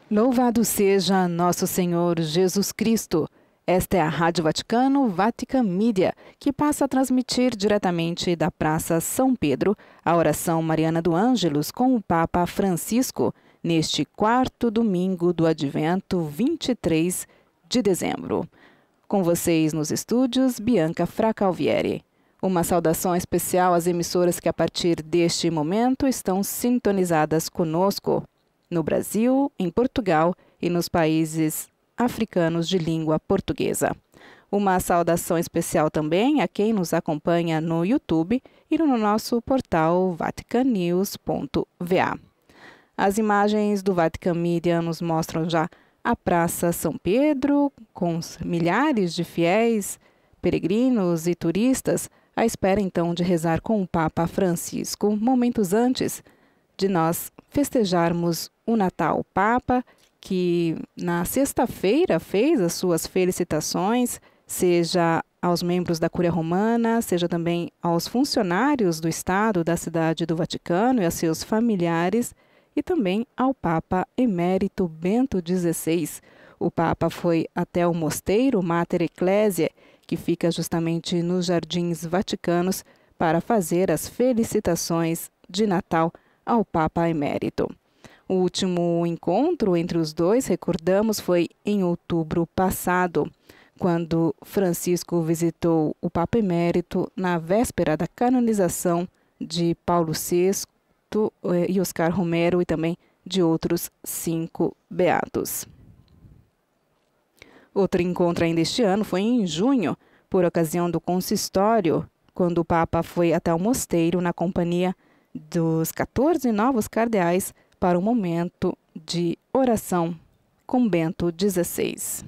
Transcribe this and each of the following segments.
Louvado seja nosso Senhor Jesus Cristo. Esta é a Rádio Vaticano, Vatican Media, que passa a transmitir diretamente da Praça São Pedro a oração mariana do Ângelus com o Papa Francisco, neste quarto domingo do Advento, 23 de dezembro. Com vocês nos estúdios, Bianca Fracalvieri. Uma saudação especial às emissoras que a partir deste momento estão sintonizadas conosco, no Brasil, em Portugal e nos países africanos de língua portuguesa. Uma saudação especial também a quem nos acompanha no YouTube e no nosso portal vaticanews.va. As imagens do Vatican Media nos mostram já a Praça São Pedro, com milhares de fiéis, peregrinos e turistas, à espera então de rezar com o Papa Francisco, momentos antes de nós festejarmos o Natal. O Papa, que na sexta-feira fez as suas felicitações, seja aos membros da Cúria Romana, seja também aos funcionários do Estado da Cidade do Vaticano e a seus familiares, e também ao Papa Emérito Bento XVI. O Papa foi até o mosteiro Mater Ecclesiae, que fica justamente nos Jardins Vaticanos, para fazer as felicitações de Natal ao Papa Emérito. O último encontro entre os dois, recordamos, foi em outubro passado, quando Francisco visitou o Papa Emérito na véspera da canonização de Paulo VI e Oscar Romero e também de outros 5 beatos. Outro encontro ainda este ano foi em junho, por ocasião do consistório, quando o Papa foi até o mosteiro na companhia dos 14 novos cardeais para um momento de oração com Bento XVI.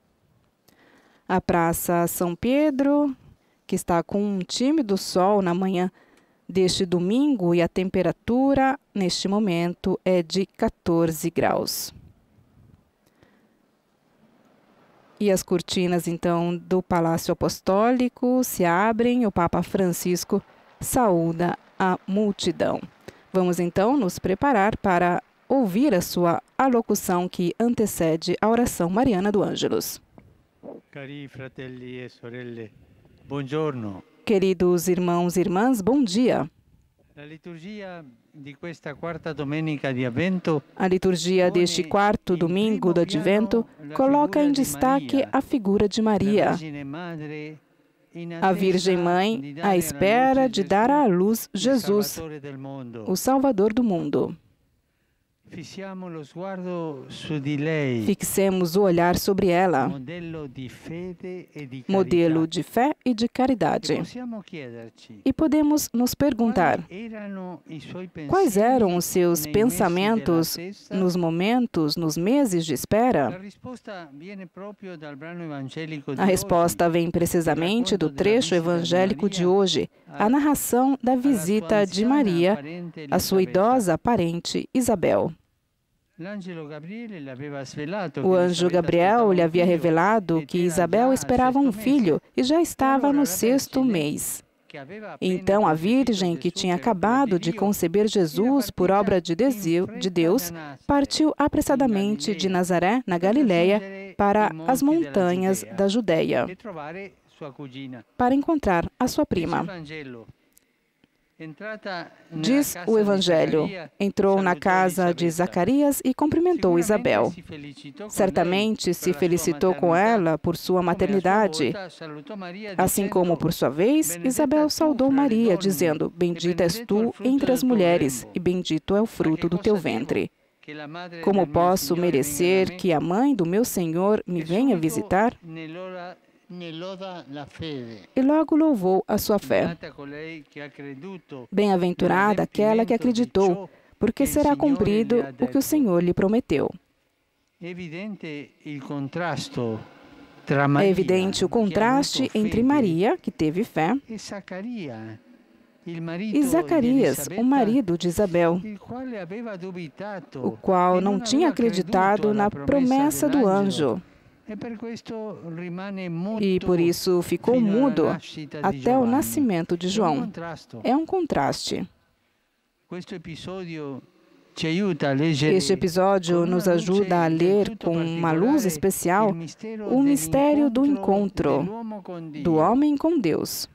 A Praça São Pedro, que está com um tímido sol na manhã deste domingo, e a temperatura neste momento é de 14 graus. E as cortinas, então, do Palácio Apostólico se abrem, o Papa Francisco saúda a multidão. Vamos, então, nos preparar para ouvir a sua alocução que antecede a oração mariana do Ângelus. Cari fratelli e sorelle, buongiorno. Queridos irmãos e irmãs, bom dia. A liturgia di questa quarta domenica di Avvento, a liturgia deste quarto domingo do Advento coloca em destaque a figura de Maria, a Virgem Mãe, à espera de dar à luz Jesus, o Salvador do mundo. Fixemos o olhar sobre ela, modelo de fé e de caridade. E podemos nos perguntar, quais eram os seus pensamentos nos momentos, nos meses de espera? A resposta vem precisamente do trecho evangélico de hoje, a narração da visita de Maria à sua idosa parente Isabel. O anjo Gabriel lhe havia revelado que Isabel esperava um filho e já estava no 6º mês. Então a Virgem, que tinha acabado de conceber Jesus por obra de Deus, partiu apressadamente de Nazaré, na Galileia, para as montanhas da Judeia, para encontrar a sua prima. Diz o Evangelho, entrou na casa de Zacarias e cumprimentou Isabel. Certamente se felicitou com ela por sua maternidade. Assim como, por sua vez, Isabel saudou Maria, dizendo, bendita és tu entre as mulheres, e bendito é o fruto do teu ventre. Como posso merecer que a mãe do meu Senhor me venha visitar? E logo louvou a sua fé. Bem-aventurada aquela que acreditou, porque será cumprido o que o Senhor lhe prometeu. É evidente o contraste entre Maria, que teve fé, e Zacarias, o marido de Isabel, o qual não tinha acreditado na promessa do anjo. E por isso ficou mudo até o nascimento de João. É um contraste. Este episódio nos ajuda a ler com uma luz especial o mistério do encontro do homem com Deus.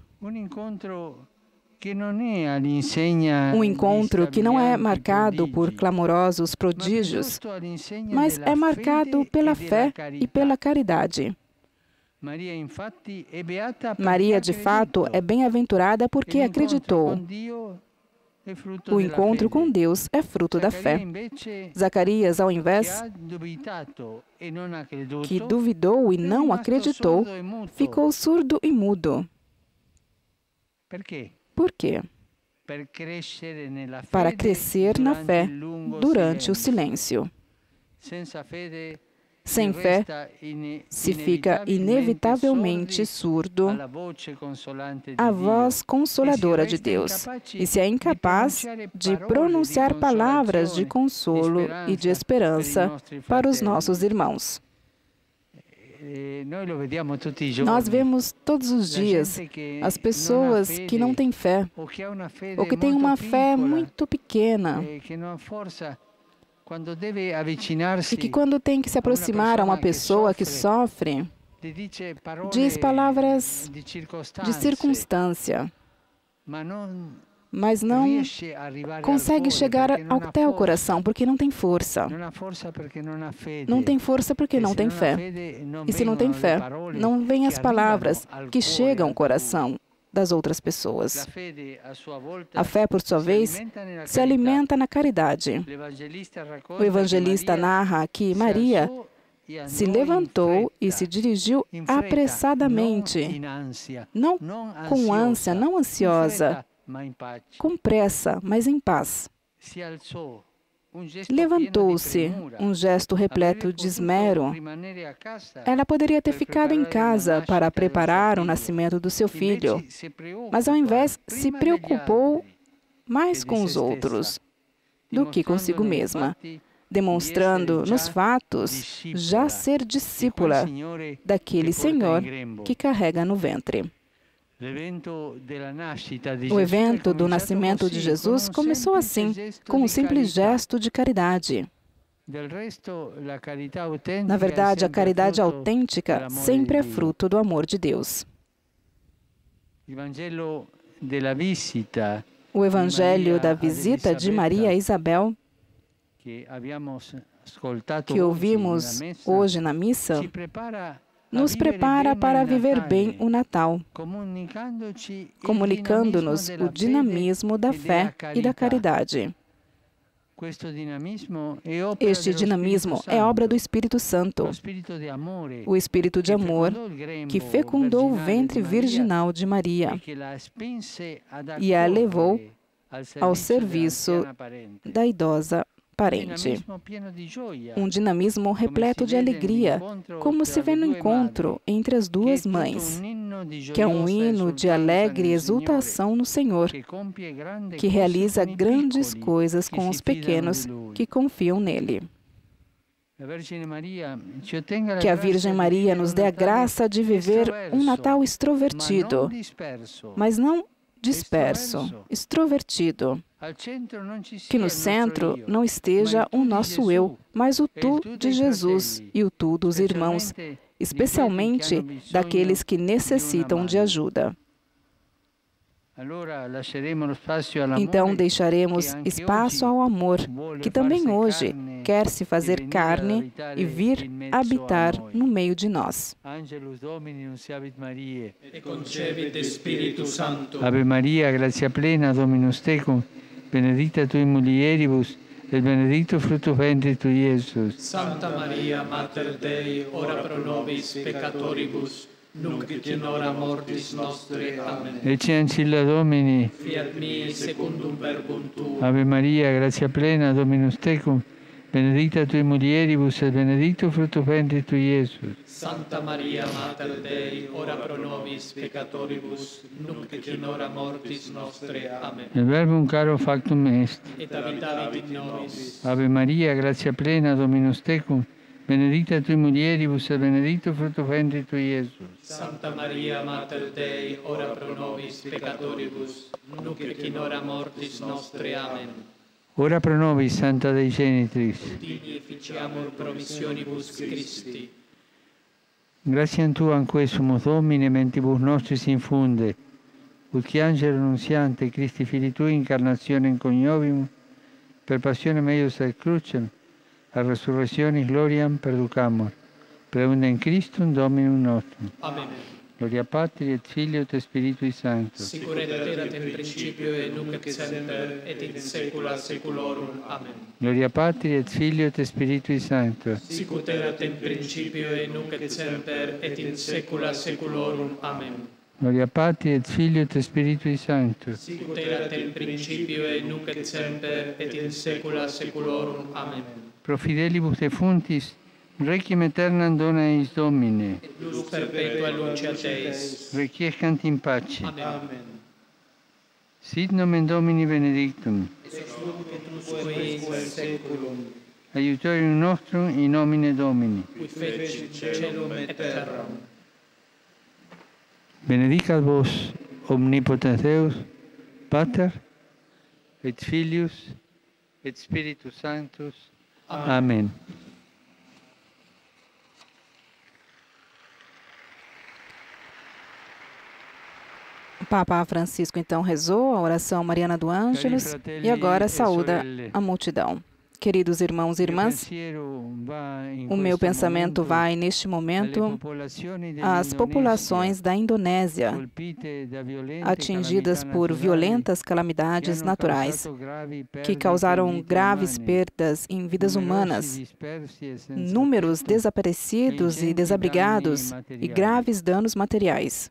Um encontro que não é marcado por clamorosos prodígios, mas é marcado pela fé e pela caridade. Maria, de fato, é bem-aventurada porque acreditou. O encontro com Deus é fruto da fé. Zacarias, ao invés, que duvidou e não acreditou, ficou surdo e mudo. Por quê? Para crescer na fé durante o silêncio. Sem fé, se fica inevitavelmente surdo à voz consoladora de Deus e se é incapaz de pronunciar palavras de consolo e de esperança para os nossos irmãos. Nós vemos todos os dias as pessoas que não têm fé, ou que têm uma fé muito pequena, e que quando tem que se aproximar a uma pessoa que sofre, diz palavras de circunstância, mas não consegue chegar até o coração, porque não tem força. Não tem força porque não tem fé. E se não tem fé, não vêm as palavras que chegam ao coração das outras pessoas. A fé, por sua vez, se alimenta na caridade. O evangelista narra que Maria se levantou e se dirigiu apressadamente, não com ânsia, não ansiosa, com pressa, mas em paz. Levantou-se, um gesto repleto de esmero. Ela poderia ter ficado em casa para preparar o nascimento do seu filho, mas ao invés se preocupou mais com os outros do que consigo mesma, demonstrando nos fatos já ser discípula daquele Senhor que carrega no ventre. O evento do nascimento de Jesus começou assim, com um simples gesto de caridade. Na verdade, a caridade autêntica sempre é fruto do amor de Deus. O Evangelho da visita de Maria a Isabel, que ouvimos hoje na missa, nos prepara para viver bem o Natal, comunicando-nos o dinamismo da fé e da caridade. Este dinamismo é obra do Espírito Santo, o Espírito de amor que fecundou o ventre virginal de Maria e a levou ao serviço da idosa parente. Um dinamismo repleto de alegria, como se vê no encontro entre as duas mães, que é um hino de alegre exultação no Senhor, que realiza grandes coisas com os pequenos que confiam nele. Que a Virgem Maria nos dê a graça de viver um Natal extrovertido, mas não disperso, extrovertido. Que no centro não esteja o nosso eu, mas o tu de Jesus e o tu dos irmãos, especialmente daqueles que necessitam de ajuda. Então deixaremos espaço ao amor, que também hoje quer se fazer carne e vir habitar no meio de nós. Ave Maria, gratia plena, Dominus tecum, benedicta tui mulieribus, et benedictus fructus ventris tui, Iesus. Santa Maria, Mater Dei, ora pro nobis peccatoribus, nunc et in hora mortis nostre. Amen. Ecce ancilla Domini. Fiat mi secundum verbum tuum. Ave Maria, gratia plena, Dominus tecum, benedicta tui mulieribus, et benedictus fructus ventris tui, Iesus. Santa Maria, Mater Dei, ora pro nobis peccatoribus, nunc et in hora mortis nostre. Amen. Il verbum caro factum est. Et habitavit in nobis. Ave Maria, gratia plena, Dominus tecum, benedicta tui mulieribus, et benedictus fructus ventris tui, Iesus. Santa Maria, Mater Dei, ora pro nobis peccatoribus, nunc et in hora mortis nostre. Amen. ora pro nobis Santa Dei Genitrix. Digni efficiamur promissionibus Christi. Gratiam Tuam quae sumus Domine mentibus nostris infunde, ut qui angelo nuntiante Christi Filii Tui incarnationem coniovimus, per passionem eius ad crucem, a resurrectionis gloriam perducamur, preundem Christum Dominum nostrum. Amen. Gloria Patri et Filio et Spiritui Sancto. Sic et erat in principio et nunc et semper et in saecula saeculorum. Amen. Gloria Patri et Filio et Spiritui Sancto. Sic ut erat in principio et nunc et semper et in saecula saeculorum. Amen. Gloria Patri et Filio et Spiritui Sancto. Sic ut erat in principio et nunc et semper et in saecula saeculorum. Amen. Pro fidelibus defuntis, requiem aeternam dona eis Domine. Lux perpetua luce a Teis. Requiescant in pace. Amen. Sit nomen Domini benedictum. Usque in saeculum. Aiutorium nostrum in nomine Domini. Qui feci caelum et terram. Benedicat vos omnipotens Deus, Pater, et Filius, et Spiritus Sanctus. Amen. O Papa Francisco então rezou a oração mariana do Ângelus e agora saúda a multidão. Queridos irmãos e irmãs, o meu pensamento vai, neste momento, às populações da Indonésia, atingidas por violentas calamidades naturais, que causaram graves perdas em vidas humanas, números desaparecidos e desabrigados e graves danos materiais.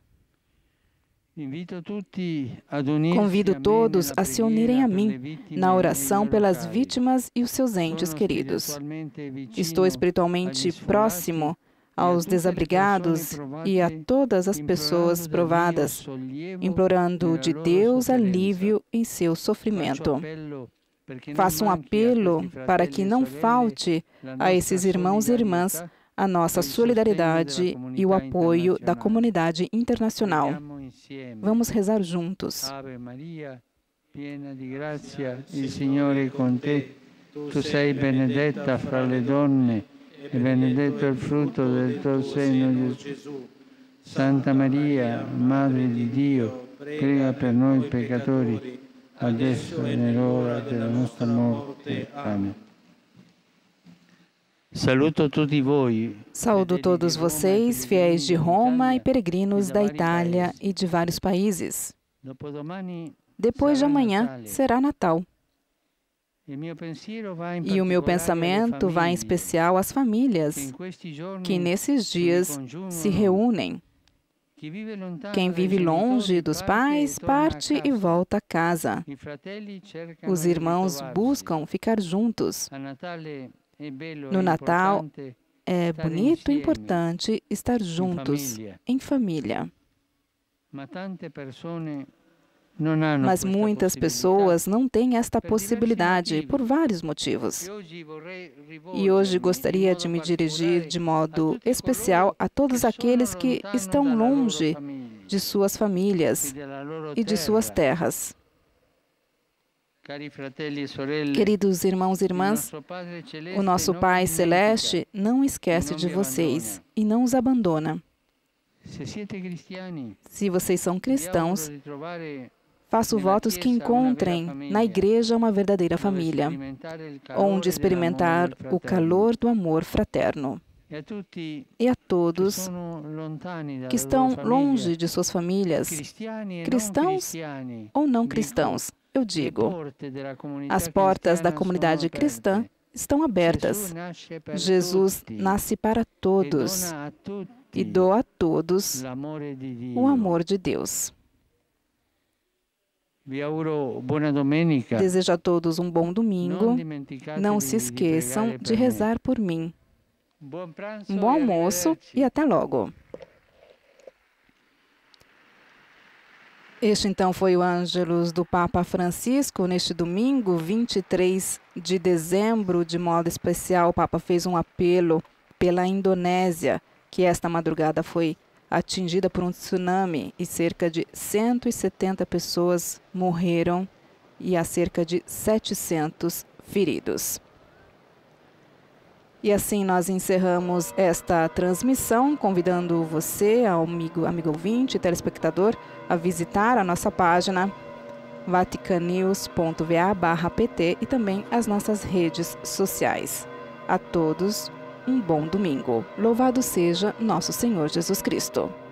Convido todos a se unirem a mim na oração pelas vítimas e os seus entes queridos. Estou espiritualmente próximo aos desabrigados e a todas as pessoas provadas, implorando de Deus alívio em seu sofrimento. Faço um apelo para que não falte a esses irmãos e irmãs a nossa solidariedade e o apoio da comunidade internacional. Vamos rezar juntos. Ave Maria, piena di grazia, il Signore è con te. Tu sei benedetta fra le donne e benedetto il frutto del tuo seno, Gesù. Santa Maria, Madre di Dio, prega per noi peccatori, adesso e nell'ora della nostra morte. Amen. Saluto tutti voi. Saúdo todos vocês, fiéis de Roma e peregrinos da Itália e de vários países. Depois de amanhã será Natal. E o meu pensamento vai em especial às famílias que nesses dias se reúnem. Quem vive longe dos pais parte e volta a casa. Os irmãos buscam ficar juntos. No Natal, é bonito e importante estar juntos, em família. Mas muitas pessoas não têm esta possibilidade por vários motivos. E hoje gostaria de me dirigir de modo especial a todos aqueles que estão longe de suas famílias e de suas terras. Queridos irmãos e irmãs, o nosso Pai Celeste não esquece de vocês e não os abandona. Se vocês são cristãos, faço votos que encontrem na igreja uma verdadeira família, onde experimentar o calor do amor fraterno. E a todos que estão longe de suas famílias, cristãos ou não cristãos, eu digo, as portas da comunidade cristã estão abertas. Jesus nasce para todos e doa a todos o amor de Deus. Desejo a todos um bom domingo. Não se esqueçam de rezar por mim. Um bom almoço e até logo. Este então foi o Ângelus do Papa Francisco. Neste domingo, 23 de dezembro, de modo especial, o Papa fez um apelo pela Indonésia, que esta madrugada foi atingida por um tsunami e cerca de 170 pessoas morreram e há cerca de 700 feridos. E assim nós encerramos esta transmissão, convidando você, amigo ouvinte, telespectador, a visitar a nossa página vaticanews.va/pt e também as nossas redes sociais. A todos, um bom domingo. Louvado seja nosso Senhor Jesus Cristo.